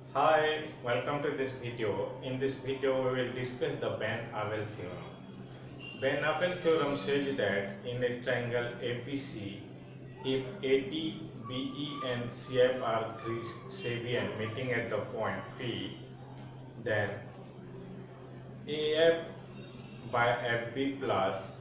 Hi, welcome to this video. In this video, we will discuss the Ben-Abel theorem. Ben-Abel theorem says that in a triangle APC, if AD, BE and CF are three Sabian meeting at the point P, then AF by FB plus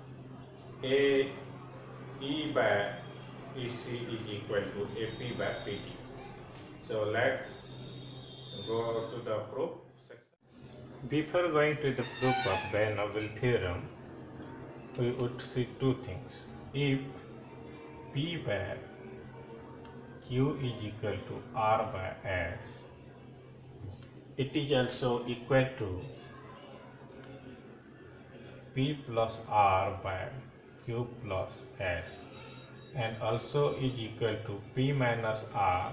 AE by EC is equal to AP by PT. So let's go to the proof section. Before going to the proof of Ben-Abel theorem, we would see two things. If P by Q is equal to R by S, it is also equal to P plus R by Q plus S, and also is equal to P minus R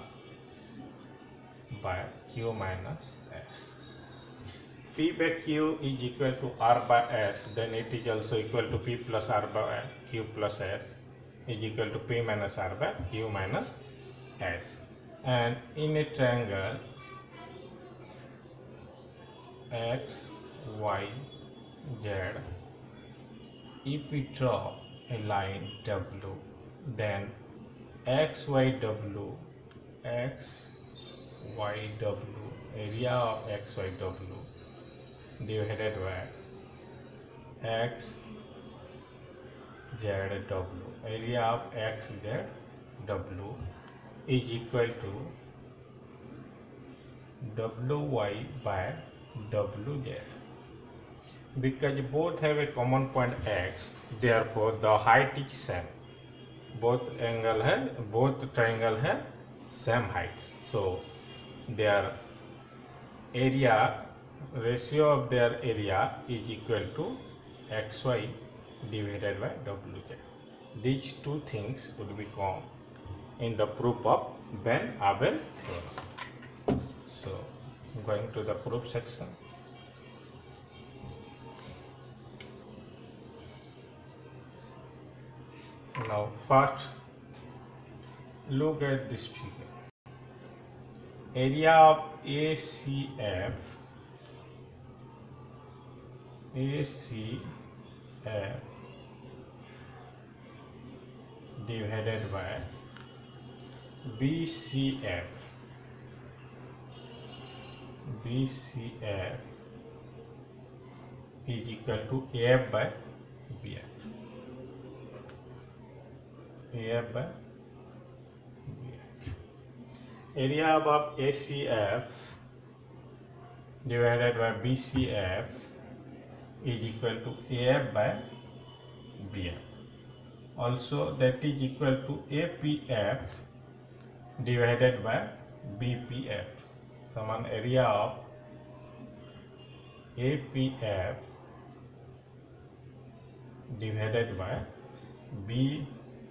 by Q minus S. P by Q is equal to R by S, then it is also equal to P plus R by Q plus S is equal to P minus R by Q minus S. And in a triangle X, Y, Z, if we draw a line W, then XYW, area of XYW divided by XZW, area of XZW is equal to WY by WZ. Because both have a common point X, therefore the height is same. Both triangle have same heights. So their area, ratio of their area is equal to XY divided by WZ. These two things would become in the proof of Ben-Abel theorem. So going to the proof section. Now first look at this figure. Area of ACF divided by BCF is equal to AF by BF. Area above ACF divided by BCF is equal to AF by BF. Also that is equal to APF divided by BPF. Same area of APF divided by BPF.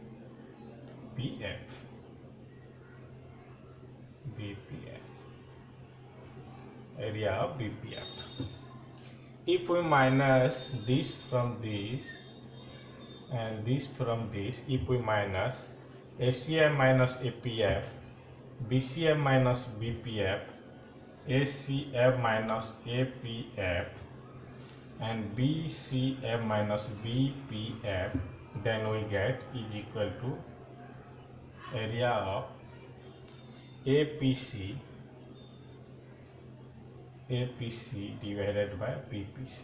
Area of BPF. If we minus this from this and this from this, if we minus ACF minus APF, BCF minus BPF, ACF minus APF and BCF minus BPF, then we get is equal to area of APC divided by BPC.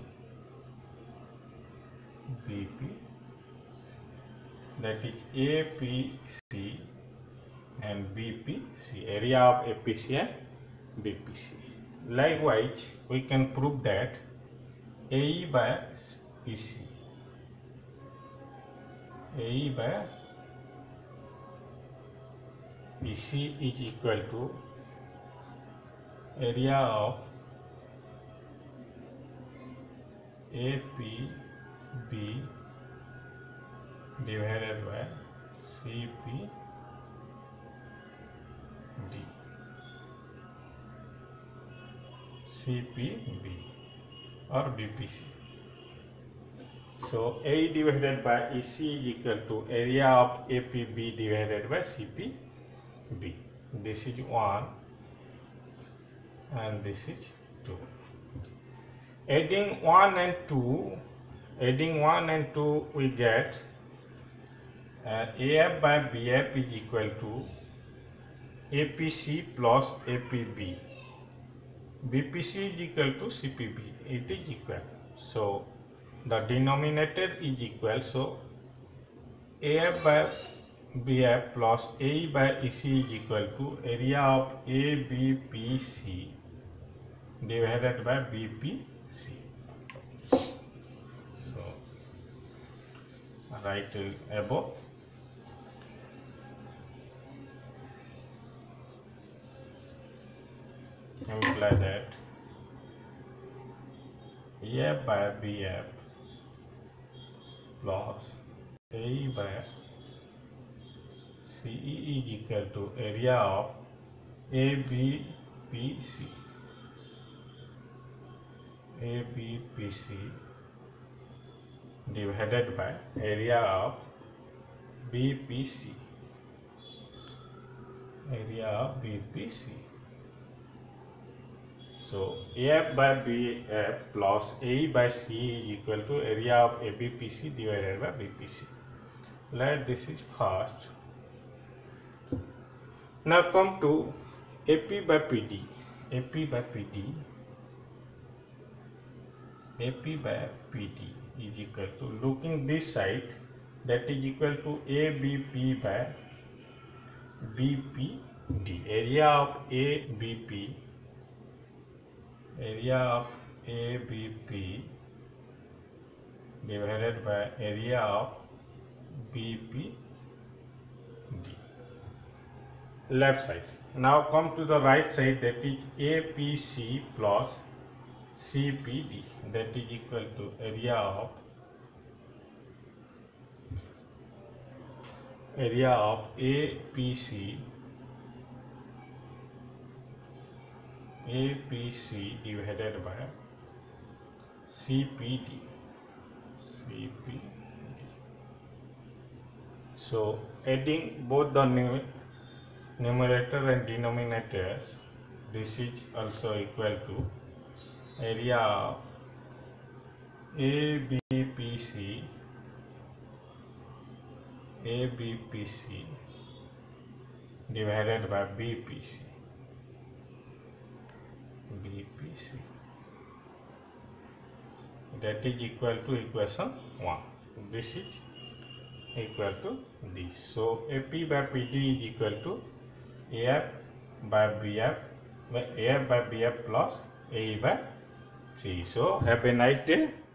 That is APC and BPC, area of APC and BPC. Likewise, we can prove that AE by EC, is equal to area of APB divided by CPD or BPC. So A divided by EC is equal to area of APB divided by CPB. This is one. and this is 2. Adding 1 and 2, we get AF by BF is equal to APC plus APB. BPC is equal to CPB. It is equal. So the denominator is equal. So AF by BF plus AE by EC is equal to area of ABPC divided by BPC. So write above. Imply that AF by BF plus AE by CE is equal to area of ABPC divided by area of BPC So AF by BF plus AE by CE is equal to area of ABPC divided by BPC. Let this is first. Now come to AP by PD. AP by PD is equal to, looking this side, that is equal to ABP by BPD. Area of ABP divided by area of BPD. Left side. Now come to the right side, that is APC plus CPD, that is equal to area of APC divided by CPD. So adding both the numerator and denominators, this is also equal to area of ABPC divided by BPC. That is equal to equation 1. This is equal to this. So AP by PD is equal to AF by BF plus AE by CE. So have a nice day.